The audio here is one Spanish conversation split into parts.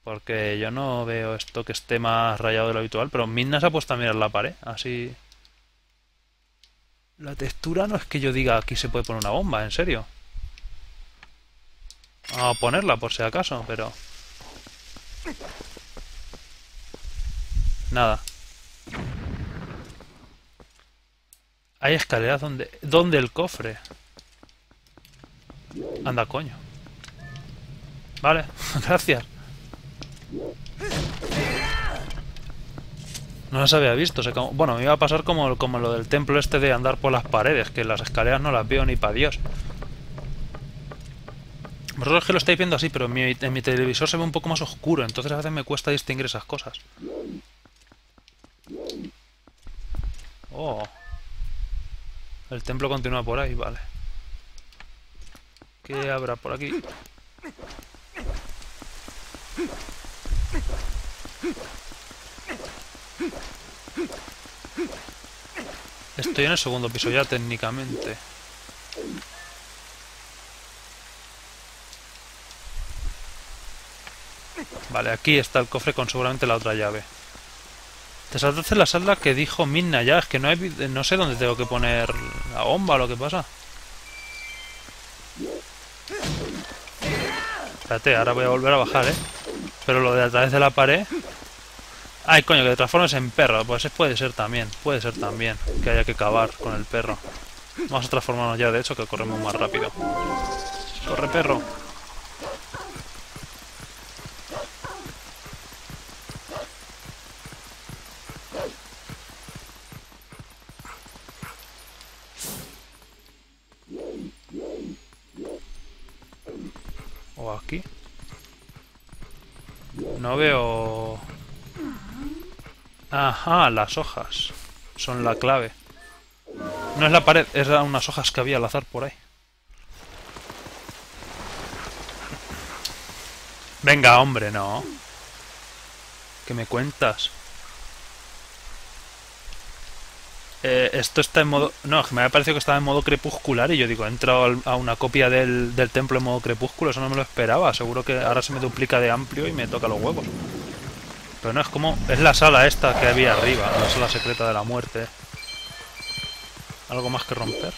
Porque yo no veo esto que esté más rayado de lo habitual, pero Midna se ha puesto a mirar la pared, así... La textura no es que yo diga aquí se puede poner una bomba, en serio. Vamos a ponerla por si acaso, pero... Nada. Hay escaleras donde... ¿Dónde el cofre? Anda, coño. Vale, gracias. No las había visto. Bueno, me iba a pasar como lo del templo este de andar por las paredes, que las escaleras no las veo ni para Dios. Vosotros que lo estáis viendo así, pero en mi televisor se ve un poco más oscuro, entonces a veces me cuesta distinguir esas cosas. Oh. El templo continúa por ahí, vale. ¿Qué habrá por aquí? Estoy en el segundo piso ya, técnicamente. Vale, aquí está el cofre con seguramente la otra llave. Te saltaste la sala que dijo Midna ya, es que no sé dónde tengo que poner la bomba o lo que pasa. Espérate, ahora voy a volver a bajar, ¿eh? Pero lo de a través de la pared... Ay, coño, que te transformes en perro. Pues puede ser también que haya que cavar con el perro. Vamos a transformarnos ya, de hecho, que corremos más rápido. ¡Corre, perro! ¿O aquí? No veo... Ajá, las hojas. Son la clave. No es la pared, eran unas hojas que había al azar por ahí. Venga, hombre, no. ¿Qué me cuentas? Esto está en modo... No, me había parecido que estaba en modo crepuscular y yo digo, he entrado a una copia del templo en modo crepúsculo, eso no me lo esperaba. Seguro que ahora se me duplica de amplio y me toca los huevos. Pero no, es como... Es la sala esta que había arriba, la sala secreta de la muerte. ¿Algo más que romper?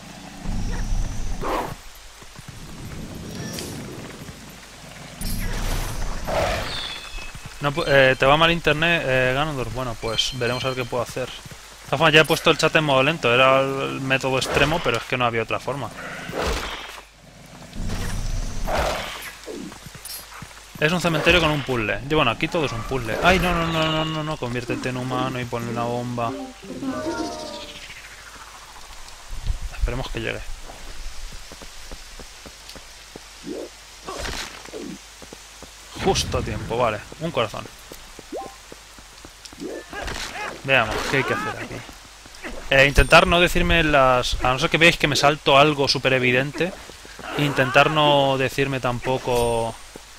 No, ¿te va mal internet, Ganondorf? Bueno, pues veremos a ver qué puedo hacer. De todas formas, ya he puesto el chat en modo lento, era el método extremo, pero es que no había otra forma. Es un cementerio con un puzzle. Y bueno, aquí todo es un puzzle. Ay, no, no, no, no, no, no, conviértete en humano y ponle una bomba. Esperemos que llegue. Justo a tiempo, vale. Un corazón. Veamos, ¿qué hay que hacer aquí? Intentar no decirme las... A no ser que veáis que me salto algo súper evidente. Intentar no decirme tampoco...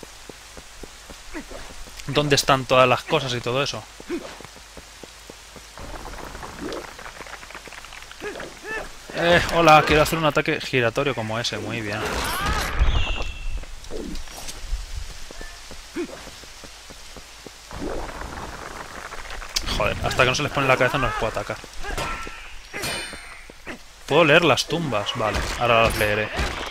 ¿Dónde están todas las cosas y todo eso? Hola, quiero hacer un ataque giratorio como ese. Muy bien. Joder, hasta que no se les pone en la cabeza no les puedo atacar. Puedo leer las tumbas. Vale, ahora las leeré.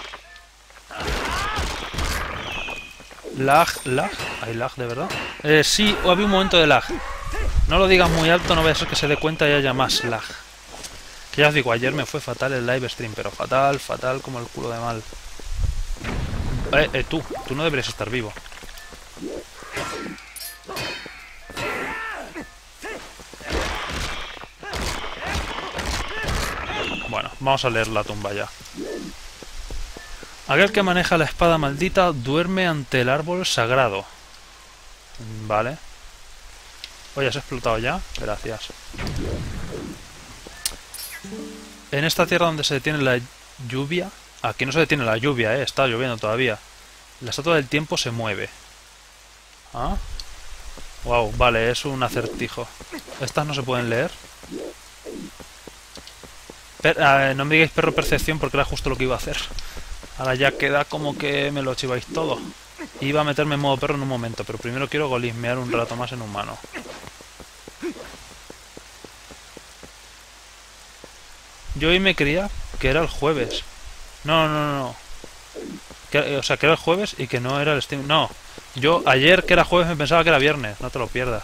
Lag. ¿Hay lag de verdad? Sí, había un momento de lag. No lo digas muy alto, no vaya a ser que se dé cuenta y haya más lag. Que ya os digo, ayer me fue fatal el live stream, pero fatal, fatal como el culo de mal. Tú no deberías estar vivo. Bueno, vamos a leer la tumba ya. Aquel que maneja la espada maldita duerme ante el árbol sagrado. Vale. Oye, ¿has explotado ya? Gracias. En esta tierra donde se detiene la lluvia... Aquí no se detiene la lluvia, está lloviendo todavía. La estatua del tiempo se mueve. ¿Ah? Wow, vale, es un acertijo. ¿Estas no se pueden leer? No me digáis perro percepción porque era justo lo que iba a hacer. Ahora ya queda como que me lo chiváis todo. Iba a meterme en modo perro en un momento, pero primero quiero golismear un rato más en humano. Yo hoy me creía que era el jueves. No, no, no, no. O sea, que era el jueves y que no era el Steam. No. Yo ayer que era jueves me pensaba que era viernes. No te lo pierdas.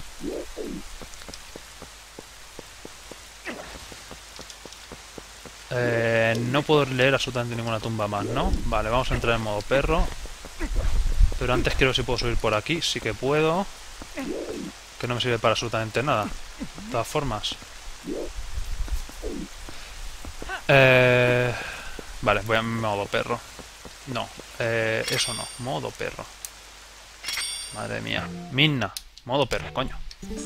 No puedo leer absolutamente ninguna tumba más, ¿no? Vale, vamos a entrar en modo perro. Pero antes quiero ver si puedo subir por aquí. Sí que puedo. Que no me sirve para absolutamente nada. De todas formas. Vale, voy a modo perro. No, eso no. Modo perro. Madre mía. Minna. Modo perro, coño.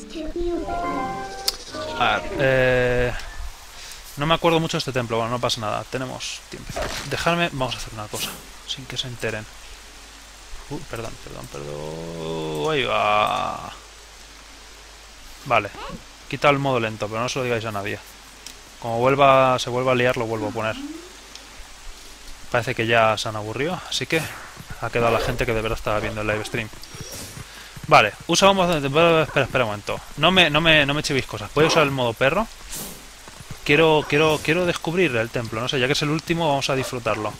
A ver, no me acuerdo mucho de este templo. Bueno, no pasa nada. Tenemos tiempo. Dejadme... Vamos a hacer una cosa. Sin que se enteren. Perdón, perdón, perdón. Ahí va. Vale. Quita el modo lento, pero no se lo digáis a nadie. Como se vuelva a liar, lo vuelvo a poner. Parece que ya se han aburrido, así que ha quedado la gente que de verdad estaba viendo el live stream. Vale, usamos... Espera un momento. No me chivéis cosas. ¿Puedo usar el modo perro? Quiero descubrir el templo, no sé, ya que es el último, vamos a disfrutarlo.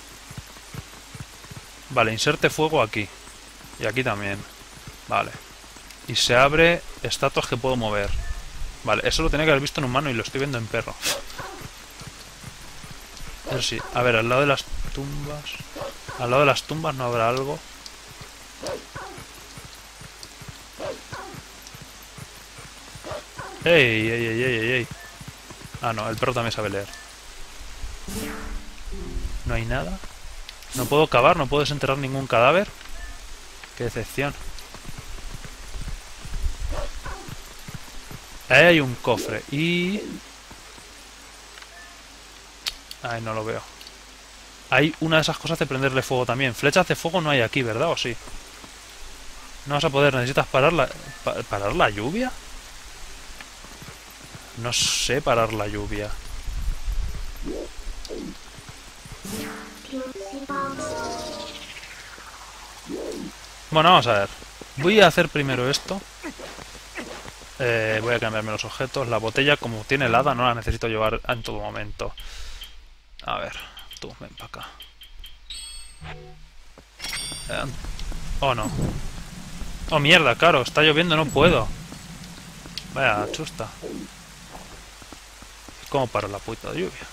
Vale, inserte fuego aquí. Y aquí también. Vale. Y se abre estatuas que puedo mover. Vale, eso lo tenía que haber visto en humano y lo estoy viendo en perro. Eso sí, a ver, al lado de las tumbas... Al lado de las tumbas no habrá algo. ¡Ey, ey, ey, ey, ey! Ah, no, el perro también sabe leer. No hay nada. No puedo cavar, no puedo desenterrar ningún cadáver. Qué decepción. Ahí hay un cofre y... Ay, no lo veo. Hay una de esas cosas de prenderle fuego también. Flechas de fuego no hay aquí, ¿verdad? ¿O sí? No vas a poder. ¿Necesitas parar la... ¿Parar la lluvia? No sé parar la lluvia. Bueno, vamos a ver. Voy a hacer primero esto. Voy a cambiarme los objetos. La botella, como tiene helada, no la necesito llevar en todo momento. A ver, tú, ven para acá. Oh, no. Oh, mierda, claro, está lloviendo, no puedo. Vaya chusta. ¿Cómo para la puta lluvia?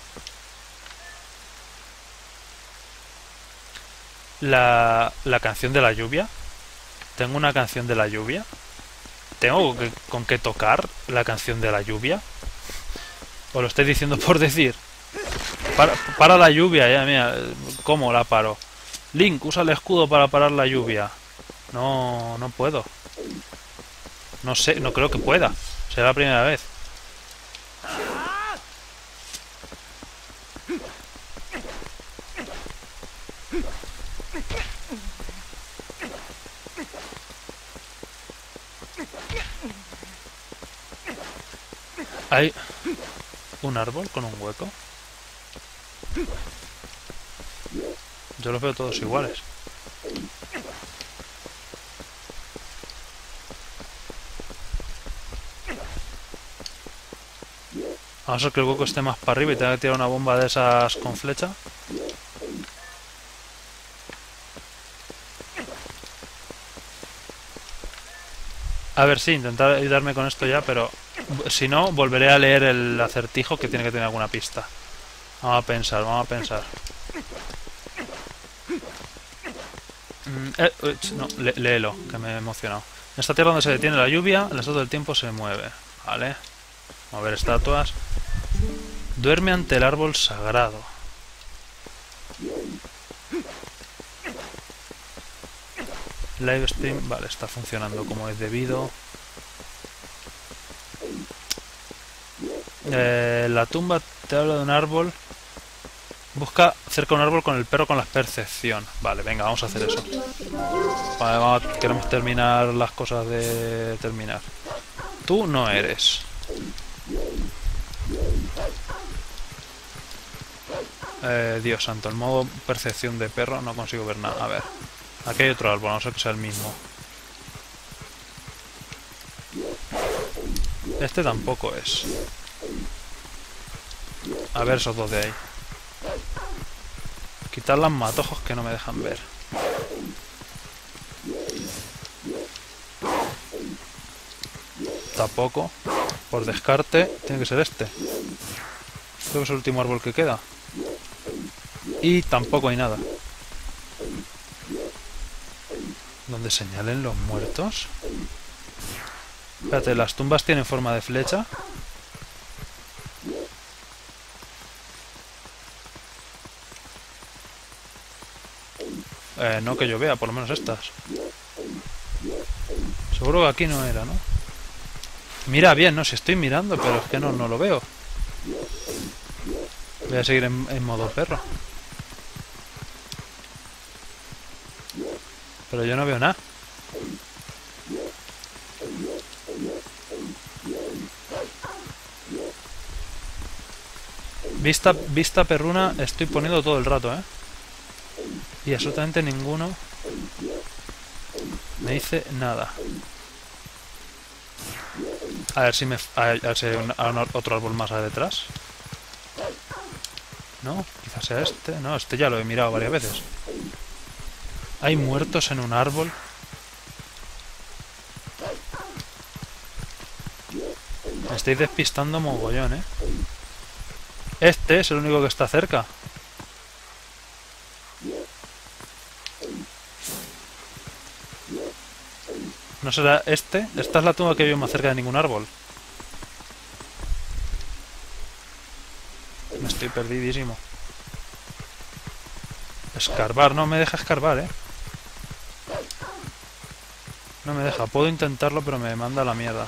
La canción de la lluvia. Tengo una canción de la lluvia. ¿Tengo con qué tocar la canción de la lluvia? ¿O lo estoy diciendo por decir? Para la lluvia, ya, mira. ¿Cómo la paro? Link, usa el escudo para parar la lluvia. No, no puedo. No sé, no creo que pueda. Será la primera vez. Hay un árbol con un hueco. Yo los veo todos iguales. Vamos a ver que el hueco esté más para arriba y tenga que tirar una bomba de esas con flecha. A ver, sí, intentar ayudarme con esto ya, pero si no, volveré a leer el acertijo que tiene que tener alguna pista. Vamos a pensar, vamos a pensar. No, léelo, que me he emocionado. En esta tierra donde se detiene la lluvia, el estado del tiempo se mueve. Vale. Mover estatuas. Duerme ante el árbol sagrado. Live stream, vale, está funcionando como es debido. La tumba te habla de un árbol. Busca cerca un árbol con el perro con la percepción. Vale, venga, vamos a hacer eso. Vale, queremos terminar las cosas de terminar. Tú no eres. Dios santo, el modo percepción de perro no consigo ver nada. A ver. Aquí hay otro árbol, no sé que sea el mismo. Este tampoco es. A ver esos dos de ahí. Quitar las matojos que no me dejan ver. Tampoco. Por descarte, tiene que ser este. Creo que es el último árbol que queda. Y tampoco hay nada. ¿Dónde señalen los muertos? Espérate, ¿las tumbas tienen forma de flecha? No que yo vea, por lo menos estas. Seguro que aquí no era, ¿no? Mira bien, no, si estoy mirando, pero es que no lo veo. Voy a seguir en modo perro. Pero yo no veo nada. Vista perruna estoy poniendo todo el rato, ¿eh? Y absolutamente ninguno me dice nada. A ver si hay otro árbol más detrás. No, quizás sea este. No, este ya lo he mirado varias veces. Hay muertos en un árbol. Me estáis despistando mogollón, ¿eh? Este es el único que está cerca. ¿No será este? Esta es la tumba que veo más cerca de ningún árbol. Me estoy perdidísimo. Escarbar, no me deja escarbar, ¿eh? No me deja. Puedo intentarlo, pero me manda a la mierda.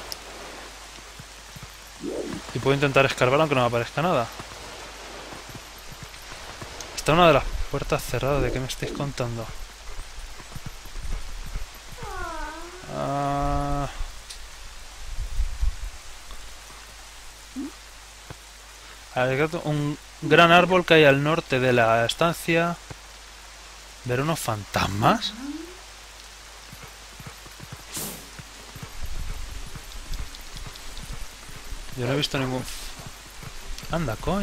Y puedo intentar escarbar aunque no me aparezca nada. Está una de las puertas cerradas. ¿De qué me estáis contando? Un gran árbol que hay al norte de la estancia. ¿Ver unos fantasmas? Yo no he visto ningún... Anda, coño.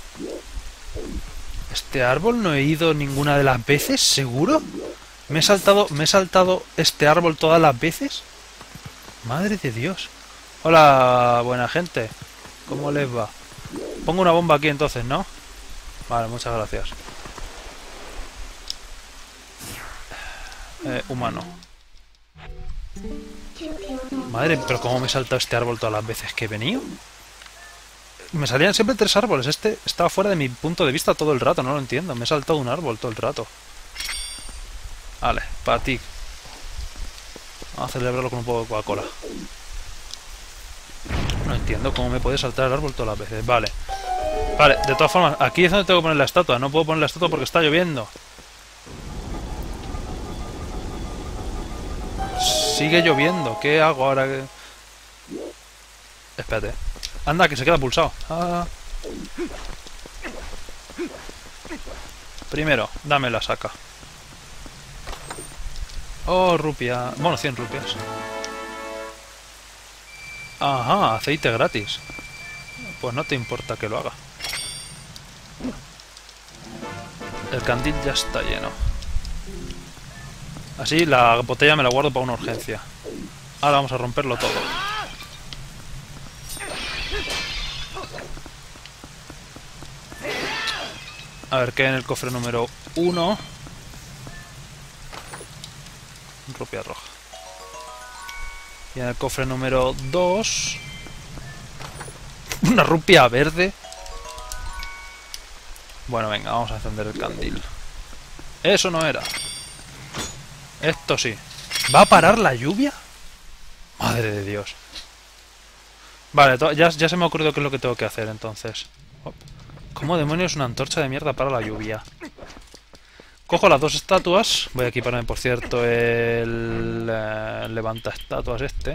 ¿Este árbol no he ido ninguna de las veces? ¿Seguro? ¿Me he saltado este árbol todas las veces? Madre de Dios. Hola, buena gente. ¿Cómo les va? Pongo una bomba aquí entonces, ¿no? Vale, muchas gracias. Humano. Madre, pero ¿cómo me he saltado este árbol todas las veces que he venido? Me salían siempre 3 árboles. Este estaba fuera de mi punto de vista todo el rato, no lo entiendo. Me he saltado un árbol todo el rato. Vale, para ti. Vamos a celebrarlo con un poco de Coca-Cola. No entiendo cómo me puede saltar el árbol todas las veces. Vale. Vale, de todas formas, aquí es donde tengo que poner la estatua. No puedo poner la estatua porque está lloviendo. Sigue lloviendo. ¿Qué hago ahora? Espérate. Anda, que se queda pulsado. Primero, dame la saca. Oh, rupia. Bueno, 100 rupias. Ajá, aceite gratis. Pues no te importa que lo haga. El candil ya está lleno. Así la botella me la guardo para una urgencia. Ahora vamos a romperlo todo. A ver qué hay en el cofre número 1. Rupia roja. Y en el cofre número 2... una rupia verde. Bueno, venga, vamos a encender el candil. Eso no era. Esto sí. ¿Va a parar la lluvia? Madre de Dios. Vale, ya se me ha ocurrido qué es lo que tengo que hacer entonces. ¿Cómo demonios una antorcha de mierda para la lluvia? Cojo las 2 estatuas. Voy a equiparme, por cierto, el levanta estatuas este.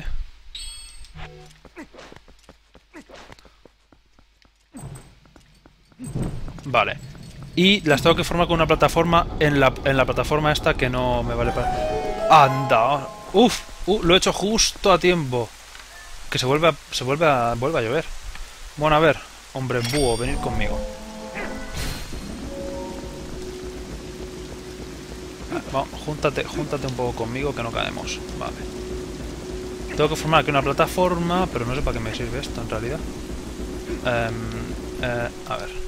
Vale. Y las tengo que formar con una plataforma en la plataforma esta que no me vale para... ¡Anda! ¡Uf! Lo he hecho justo a tiempo. Que vuelve a llover. Bueno, a ver. Hombre búho, venid conmigo. Vamos, júntate un poco conmigo que no caemos. Vale. Tengo que formar aquí una plataforma, pero no sé para qué me sirve esto en realidad. A ver.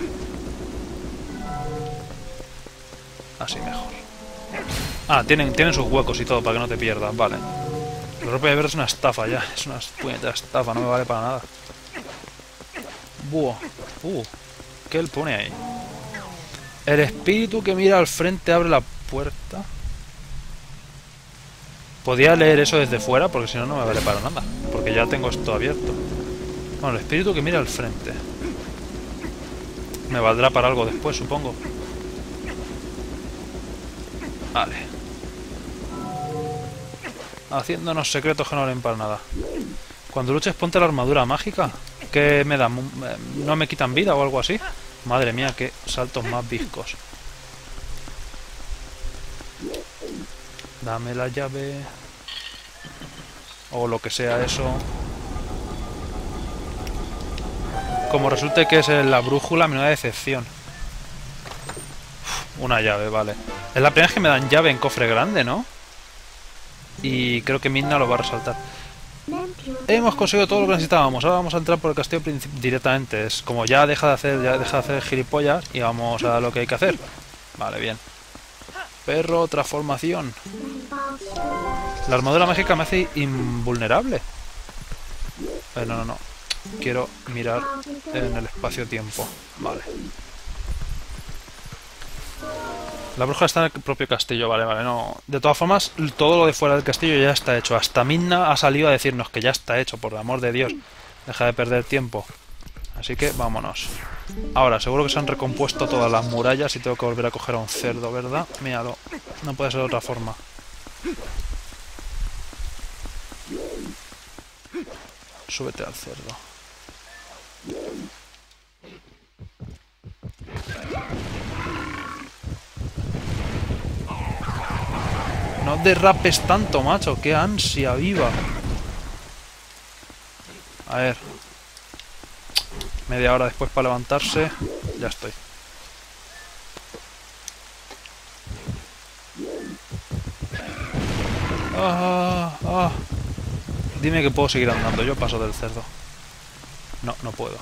Así mejor. Ah, tienen sus huecos y todo para que no te pierdas, vale. La ropa de ver es una estafa ya, es una puñetera estafa, no me vale para nada. Buah. ¿Qué él pone ahí? El espíritu que mira al frente abre la puerta. Podía leer eso desde fuera porque si no, no me vale para nada. Porque ya tengo esto abierto. Bueno, el espíritu que mira al frente. Me valdrá para algo después, supongo. Vale. Haciéndonos secretos que no valen para nada. Cuando luches ponte la armadura mágica. ¿Qué me dan? ¿No me quitan vida o algo así? Madre mía, qué saltos más viscos. Dame la llave. O lo que sea eso. Como resulte que es la brújula, menuda decepción. Una llave, vale. Es la primera vez que me dan llave en cofre grande, ¿no? Y creo que Midna lo va a resaltar. Hemos conseguido todo lo que necesitábamos. Ahora vamos a entrar por el castillo directamente. Es como ya deja de hacer gilipollas y vamos a lo que hay que hacer. Vale, bien. Perro, transformación. La armadura mágica me hace invulnerable. No. Quiero mirar en el espacio-tiempo. Vale. La bruja está en el propio castillo, vale, no. De todas formas, todo lo de fuera del castillo ya está hecho. Hasta Midna ha salido a decirnos que ya está hecho, por el amor de Dios. Deja de perder tiempo. Así que vámonos. Ahora, seguro que se han recompuesto todas las murallas y tengo que volver a coger a un cerdo, ¿verdad? Míralo. No puede ser de otra forma. Súbete al cerdo. No derrapes tanto, macho. ¡Qué ansia viva! A ver. Media hora después para levantarse. Ya estoy. Dime que puedo seguir andando. Yo paso del cerdo. No puedo.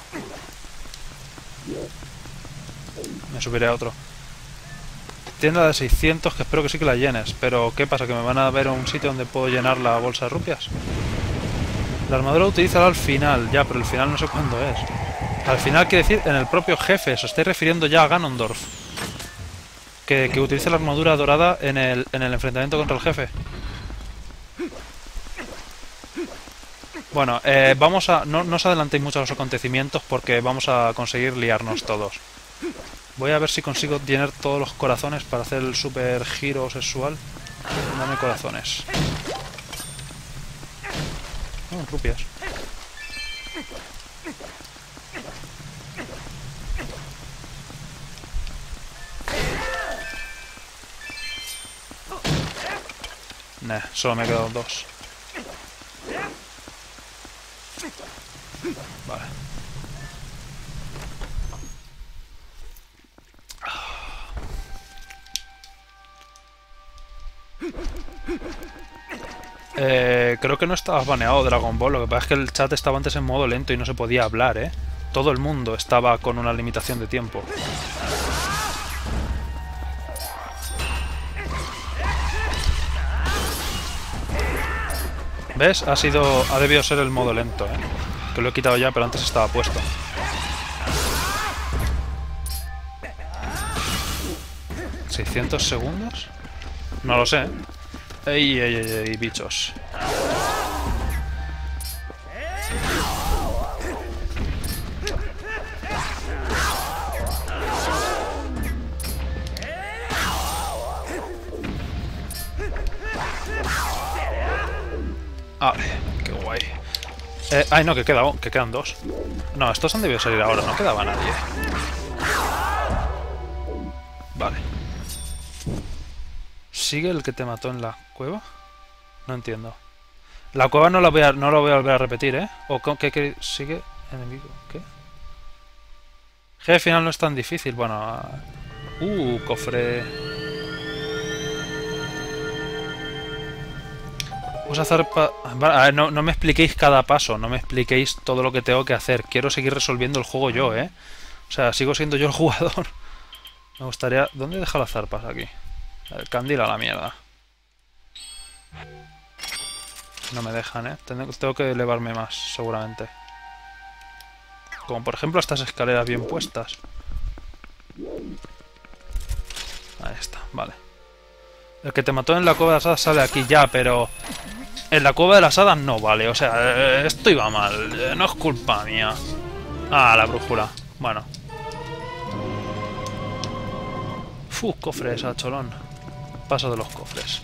Me subiré a otro. Tienda de 600, que espero que sí que la llenes. Pero, ¿qué pasa? ¿Que me van a ver a un sitio donde puedo llenar la bolsa de rupias? La armadura utilízala al final. Ya, pero el final no sé cuándo es. Al final quiere decir en el propio jefe. Os estoy refiriendo ya a Ganondorf. Que utilice la armadura dorada en el enfrentamiento contra el jefe. Bueno, vamos a... No os adelantéis mucho a los acontecimientos porque vamos a conseguir liarnos todos. Voy a ver si consigo llenar todos los corazones para hacer el super giro sexual. Dame corazones. Rupias. Nah, solo me he quedado 2. Vale. Creo que no estabas baneado Dragon Ball. Lo que pasa es que el chat estaba antes en modo lento y no se podía hablar, ¿eh? Todo el mundo estaba con una limitación de tiempo. ¿Ves? Ha debido ser el modo lento, ¿eh? Que lo he quitado ya, pero antes estaba puesto. ¿600 segundos? No lo sé. ¡Ey, bichos! Vale, qué guay. Ay, no, que quedan 2. No, estos han debido salir ahora, no quedaba nadie. Vale. ¿Sigue el que te mató en la cueva? No entiendo. La cueva no la voy a volver a repetir, ¿eh? ¿O qué sigue? Enemigo. ¿Qué? Jefe final no es tan difícil. Bueno... cofre... Usa zarpa... Vale, a ver, no me expliquéis cada paso. No me expliquéis todo lo que tengo que hacer. Quiero seguir resolviendo el juego yo, ¿eh? O sea, sigo siendo yo el jugador. Me gustaría... ¿Dónde he dejado las zarpas aquí? El candil a la mierda. No me dejan, ¿eh? Tengo que elevarme más, seguramente. Como por ejemplo estas escaleras bien puestas. Ahí está, vale. El que te mató en la cueva de las hadas sale aquí ya, pero... En la cueva de las hadas no vale. O sea, esto iba mal. No es culpa mía. Ah, la brújula. Bueno. Cofres a cholón. Paso de los cofres.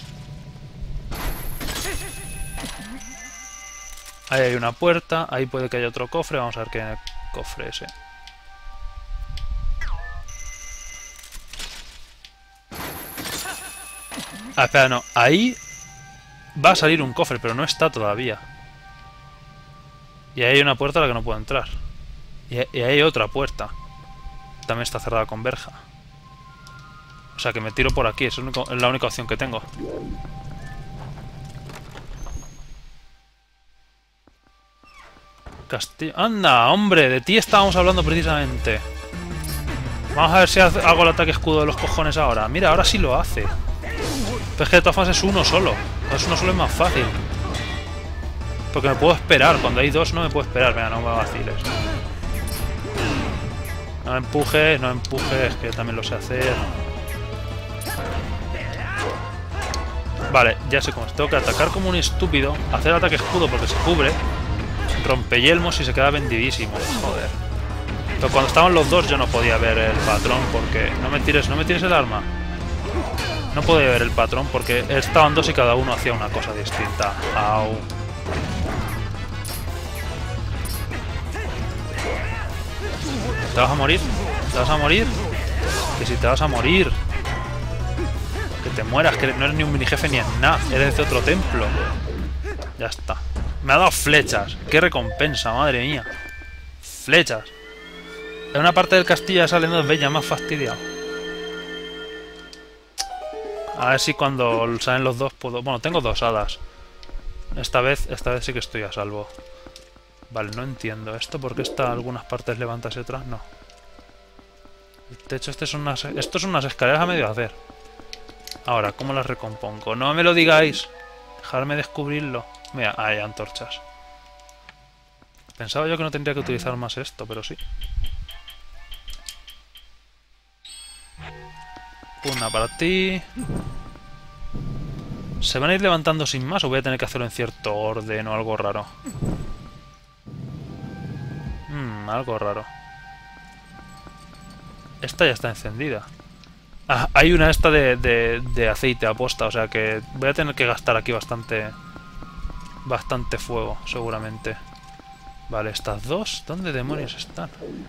Ahí hay una puerta. Ahí puede que haya otro cofre. Vamos a ver qué hay en el cofre ese. Ah, espera, no. Ahí va a salir un cofre, pero no está todavía. Y ahí hay una puerta a la que no puedo entrar. Y ahí hay otra puerta. También está cerrada con verja. O sea que me tiro por aquí. Esa es la única opción que tengo. Castillo... ¡Anda, hombre! De ti estábamos hablando precisamente. Vamos a ver si hago el ataque escudo de los cojones ahora. Mira, ahora sí lo hace. Pero es que de todas formas es uno solo. Es uno solo es más fácil. Porque me puedo esperar. Cuando hay dos no me puedo esperar. Venga, no me vaciles. No empujes, no empujes. Que yo también lo sé hacer. Vale, ya sé cómo es. Tengo que atacar como un estúpido. Hacer ataque escudo porque se cubre. Rompeyelmos y se queda vendidísimo. Joder. Pero cuando estaban los dos yo no podía ver el patrón porque... No me tires el arma. No podía ver el patrón porque estaban dos y cada uno hacía una cosa distinta. Au. ¿Te vas a morir? ¿Te vas a morir? Que si te vas a morir. Que te mueras, que no eres ni un mini jefe ni en nada. Eres de otro templo. Ya está. Me ha dado flechas. ¡Qué recompensa, madre mía! Flechas. En una parte del castillo ya salen dos bellas, más fastidiado. A ver si cuando salen los dos puedo... Bueno, tengo dos hadas. Esta vez sí que estoy a salvo. Vale, no entiendo esto. ¿Por qué está algunas partes levantas y otras no? El techo esto son unas escaleras a medio hacer. Ahora, ¿cómo las recompongo? No me lo digáis. Dejarme descubrirlo. Mira, hay antorchas. Pensaba yo que no tendría que utilizar más esto, pero sí. Una para ti. ¿Se van a ir levantando sin más o voy a tener que hacerlo en cierto orden o algo raro? Algo raro. Esta ya está encendida. Ah, hay una esta de aceite aposta, o sea que voy a tener que gastar aquí bastante fuego, seguramente. Vale, estas dos, ¿dónde demonios están?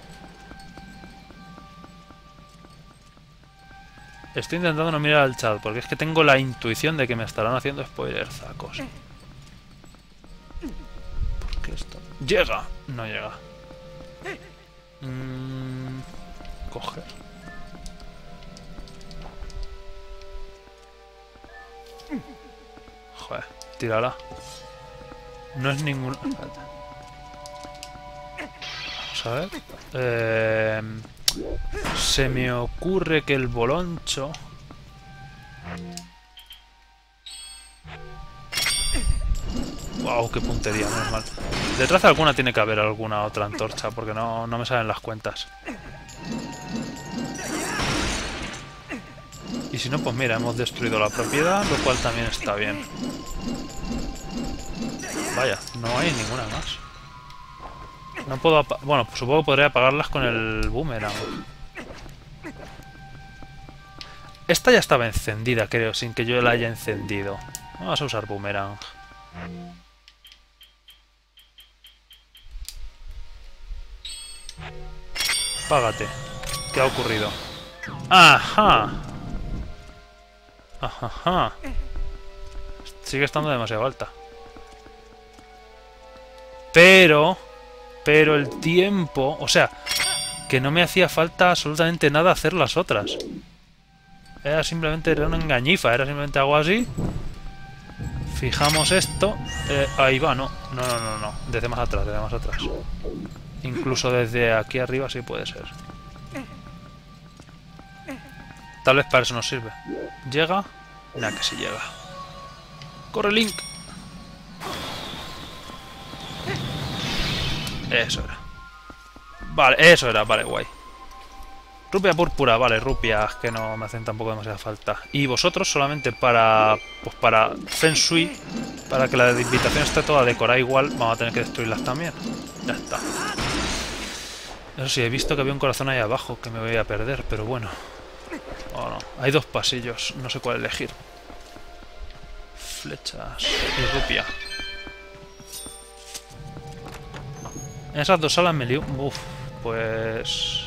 Estoy intentando no mirar al chat, porque es que tengo la intuición de que me estarán haciendo spoiler, zacos. ¿Por qué esto? ¡Llega! No llega. Coger. Joder, tírala. No es ningún... Vamos a ver. Se me ocurre que el boloncho... Wow, qué puntería, menos mal. Detrás de alguna tiene que haber alguna otra antorcha, porque no me salen las cuentas. Y si no, pues mira, hemos destruido la propiedad, lo cual también está bien. Vaya, no hay ninguna más. No puedo... Bueno, pues supongo que podré apagarlas con el boomerang. Esta ya estaba encendida, creo, sin que yo la haya encendido. Vamos a usar boomerang. Págate. ¿Qué ha ocurrido? Ajá. Ajá. Sigue estando demasiado alta. Pero el tiempo... O sea, que no me hacía falta absolutamente nada hacer las otras. Era simplemente una engañifa. Era simplemente algo así. Fijamos esto. Ahí va, no. No. Desde más atrás, desde más atrás. Incluso desde aquí arriba sí puede ser. Tal vez para eso nos sirve. ¿Llega? Nah, que sí llega. ¡Corre, Link! Eso era. Vale, eso era, vale, guay. Rupia púrpura, vale, rupias que no me hacen tampoco demasiada falta. Y vosotros solamente para... Pues para Feng Shui, para que la invitación esté toda decorada igual, vamos a tener que destruirlas también. Ya está. Eso sí, he visto que había un corazón ahí abajo que me voy a perder, pero bueno. Oh, no. Hay dos pasillos, no sé cuál elegir. Flechas y rupia. En esas dos salas me lío. Uf, pues...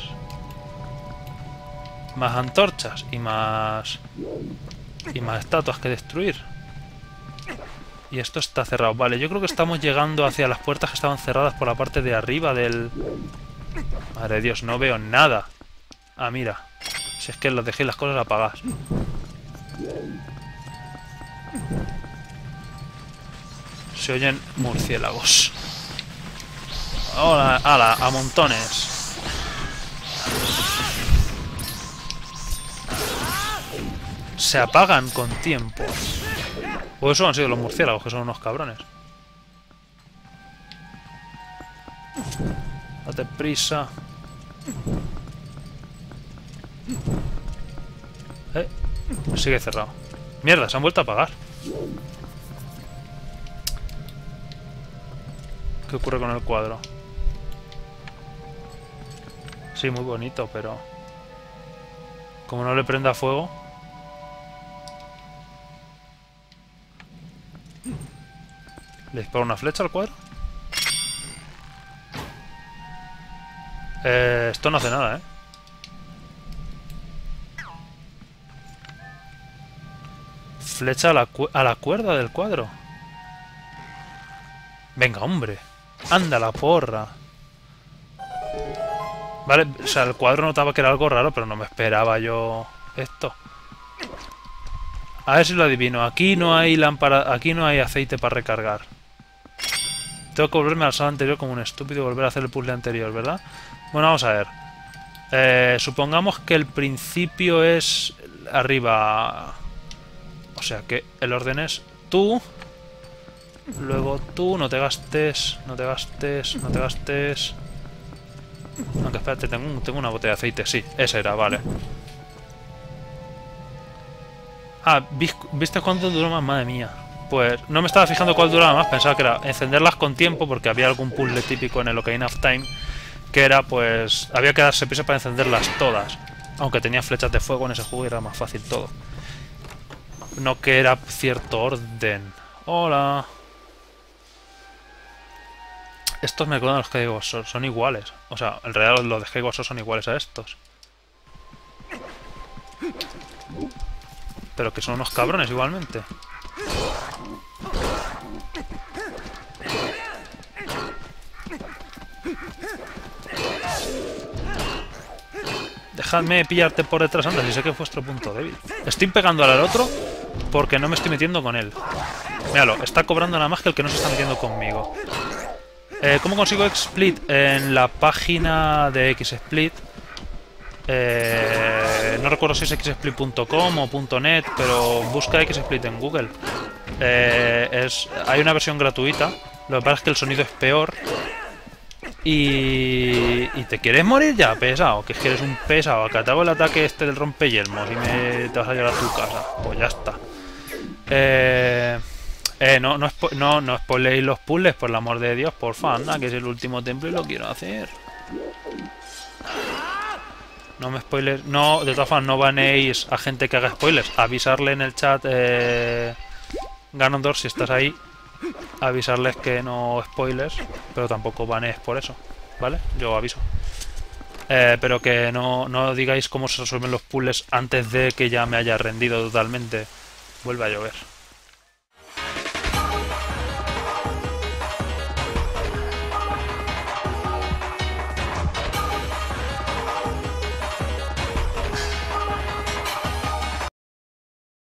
Más antorchas y más... Y más estatuas que destruir. Y esto está cerrado. Vale, yo creo que estamos llegando hacia las puertas que estaban cerradas por la parte de arriba del... Madre de Dios, no veo nada. Ah, mira. Si es que los dejé las cosas apagadas. Se oyen murciélagos. Hola, ala, a montones. Se apagan con tiempo. O eso han sido los murciélagos, que son unos cabrones. Date prisa. Sigue cerrado. Mierda, se han vuelto a apagar. ¿Qué ocurre con el cuadro? Sí, muy bonito, pero... Como no le prenda fuego... ¿Le disparo una flecha al cuadro? Esto no hace nada, ¿eh? Flecha a la cuerda del cuadro. Venga, hombre. Anda la porra. Vale, o sea, el cuadro notaba que era algo raro, pero no me esperaba yo esto. A ver si lo adivino. Aquí no hay lámpara, aquí no hay aceite para recargar. Tengo que volverme al sala anterior como un estúpido y volver a hacer el puzzle anterior, ¿verdad? Bueno, vamos a ver. Supongamos que el principio es arriba. O sea que el orden es tú. Luego tú, no te gastes, no te gastes, no te gastes. Aunque espérate, tengo una botella de aceite, sí, ese era, vale. Ah, ¿viste cuánto duró más? Madre mía. Pues no me estaba fijando cuál duraba más, pensaba que era encenderlas con tiempo, porque había algún puzzle típico en el Ocarina of Time, que era pues, había que darse prisa para encenderlas todas. Aunque tenía flechas de fuego en ese juego y era más fácil todo. No que era cierto orden. Hola. Estos me acuerdan los Skyward Sword, son iguales. O sea, en realidad los de Skyward Sword son iguales a estos. Pero que son unos cabrones igualmente. Dejadme pillarte por detrás, anda, si sé que es vuestro punto débil. Estoy pegando al otro porque no me estoy metiendo con él. Míralo, está cobrando nada más que el que no se está metiendo conmigo. ¿Cómo consigo XSplit? En la página de XSplit. No recuerdo si es xsplit.com o .net, pero busca XSplit en Google. Hay una versión gratuita. Lo que pasa es que el sonido es peor. Y te quieres morir ya, pesado. Que es que eres un pesado. Acá te hago el ataque este del rompeyelmos y te vas a llevar a tu casa. Pues ya está. No spoiléis los puzzles, por el amor de Dios, porfa, anda, que es el último templo y lo quiero hacer. No me spoilers. No, de todas formas, no banéis a gente que haga spoilers. Avisarle en el chat, Ganondorf, si estás ahí. Avisarles que no spoilers, pero tampoco banees por eso, ¿vale? Yo aviso. Pero que no digáis cómo se resuelven los puzzles antes de que ya me haya rendido totalmente. Vuelve a llover.